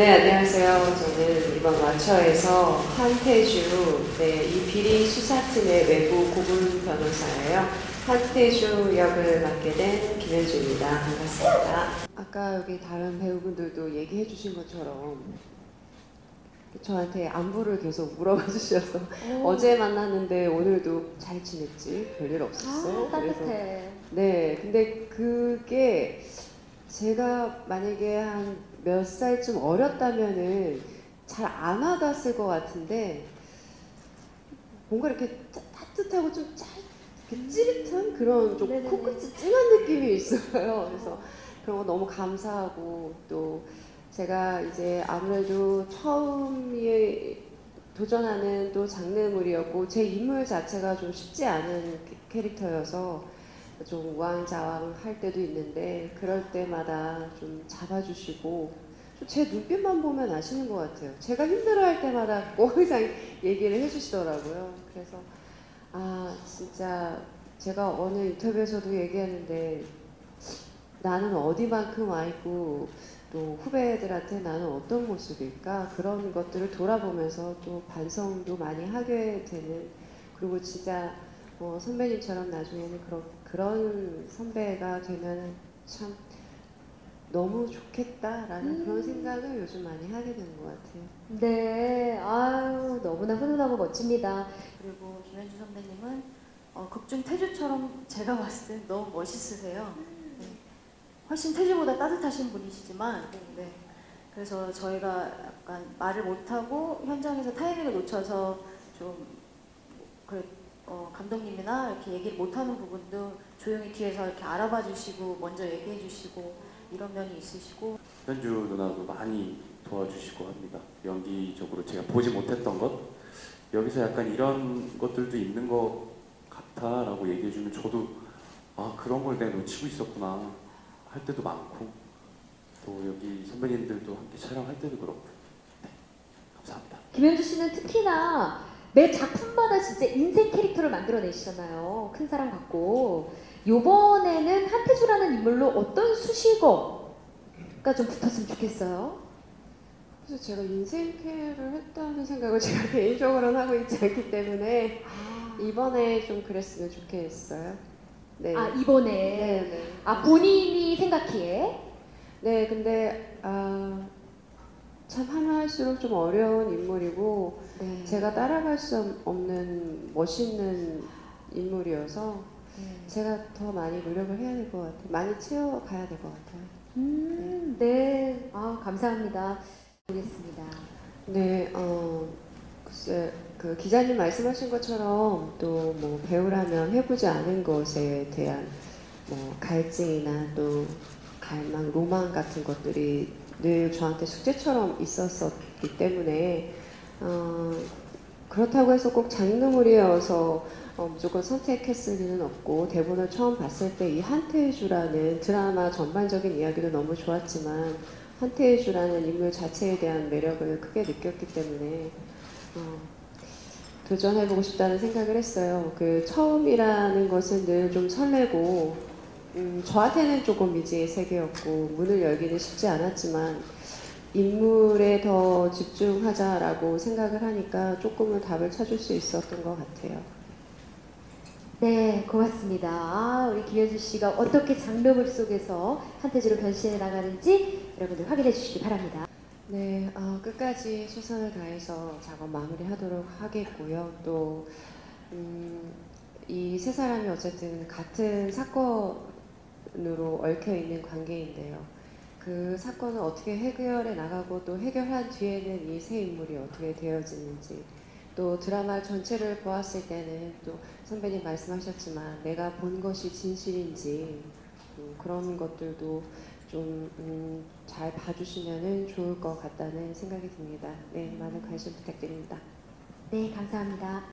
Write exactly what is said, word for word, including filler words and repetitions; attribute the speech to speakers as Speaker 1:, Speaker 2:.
Speaker 1: 네, 안녕하세요. 저는 이번 와처에서 한태주, 네, 이 비리 수사팀의 외부 고문 변호사예요. 한태주 역을 맡게 된 김현주입니다. 반갑습니다. 아까 여기 다른 배우분들도 얘기해 주신 것처럼 저한테 안부를 계속 물어봐 주셔서 오. 어제 만났는데 오늘도 잘 지냈지? 별일 없었어?
Speaker 2: 아, 따뜻해.
Speaker 1: 네, 근데 그게 제가 만약에 한 몇 살쯤 어렸다면은 잘 안 와닿았을 것 같은데 뭔가 이렇게 따뜻하고 좀 짜, 찌릿한 그런 좀
Speaker 2: 네네네.
Speaker 1: 코끝이 찡한 느낌이 있어요. 그래서 그런 거 너무 감사하고 또 제가 이제 아무래도 처음에 도전하는 또 장르물이었고 제 인물 자체가 좀 쉽지 않은 캐릭터여서 좀 우왕좌왕 할 때도 있는데 그럴 때마다 좀 잡아주시고 제 눈빛만 보면 아시는 것 같아요. 제가 힘들어할 때마다 꼭 항상 얘기를 해주시더라고요. 그래서 아 진짜 제가 어느 인터뷰에서도 얘기했는데 나는 어디만큼 와있고 또 후배들한테 나는 어떤 모습일까 그런 것들을 돌아보면서 또 반성도 많이 하게 되는 그리고 진짜 어, 선배님처럼 나중에는 그런, 그런 선배가 되면 참 너무 좋겠다라는 음. 그런 생각을 요즘 많이 하게 되는 것 같아요.
Speaker 2: 네, 아유 너무나 훈훈하고 멋집니다. 그리고 김현주 선배님은 어, 극중 태주처럼 제가 봤을 때 너무 멋있으세요. 네. 훨씬 태주보다 따뜻하신 분이시지만 네. 그래서 저희가 약간 말을 못하고 현장에서 타이밍을 놓쳐서 좀 그래, 어, 감독님이나 이렇게 얘기를 못하는 부분도 조용히 뒤에서 이렇게 알아봐 주시고 먼저 얘기해 주시고 이런 면이 있으시고
Speaker 3: 현주 누나도 많이 도와주시고 합니다. 연기적으로 제가 보지 못했던 것 여기서 약간 이런 것들도 있는 것 같아 라고 얘기해주면 저도 아 그런 걸 내가 놓치고 있었구나 할 때도 많고 또 여기 선배님들도 함께 촬영할 때도 그렇고 네, 감사합니다.
Speaker 2: 김현주 씨는 특히나 매 작품마다 진짜 인생 캐릭터를 만들어내시잖아요. 큰 사랑 받고 요번에는 한태주라는 인물로 어떤 수식어가 좀 붙었으면 좋겠어요?
Speaker 1: 그래서 제가 인생캐를 했다는 생각을 제가 개인적으로는 하고 있지 않기 때문에 아. 이번에 좀 그랬으면 좋겠어요.
Speaker 2: 네. 아 이번에?
Speaker 1: 네네.
Speaker 2: 아 본인이 생각기에?
Speaker 1: 네, 근데 아, 참 하면 할수록 좀 어려운 인물이고 네. 제가 따라갈 수 없는 멋있는 인물이어서 네. 제가 더 많이 노력을 해야 될 것 같아요. 많이 채워가야 될 것 같아요.
Speaker 2: 음, 네. 네. 아, 감사합니다. 보겠습니다.
Speaker 1: 네, 어, 글쎄, 그 기자님 말씀하신 것처럼 또 뭐 배우라면 해보지 않은 것에 대한 뭐 갈증이나 또 갈망, 로망 같은 것들이 늘 저한테 숙제처럼 있었었기 때문에 어, 그렇다고 해서 꼭 장르물이어서 어, 무조건 선택했을 리는 없고 대본을 처음 봤을 때 이 한태주라는 드라마 전반적인 이야기도 너무 좋았지만 한태주라는 인물 자체에 대한 매력을 크게 느꼈기 때문에 어, 도전해보고 싶다는 생각을 했어요. 그 처음이라는 것은 늘 좀 설레고 음, 저한테는 조금 미지의 세계였고 문을 열기는 쉽지 않았지만 인물에 더 집중하자라고 생각을 하니까 조금은 답을 찾을 수 있었던 것 같아요.
Speaker 2: 네, 고맙습니다. 아, 우리 김현주 씨가 어떻게 장르물 속에서 한태주로 변신해 나가는지 여러분들 확인해 주시기 바랍니다.
Speaker 1: 네, 어, 끝까지 최선을 다해서 작업 마무리하도록 하겠고요. 또 음, 이 세 사람이 어쨌든 같은 사건으로 얽혀 있는 관계인데요. 그 사건을 어떻게 해결해 나가고 또 해결한 뒤에는 이 세 인물이 어떻게 되어지는지 또 드라마 전체를 보았을 때는 또 선배님 말씀하셨지만 내가 본 것이 진실인지 그런 것들도 좀 잘 음, 봐주시면 좋을 것 같다는 생각이 듭니다. 네, 많은 관심 부탁드립니다.
Speaker 2: 네, 감사합니다.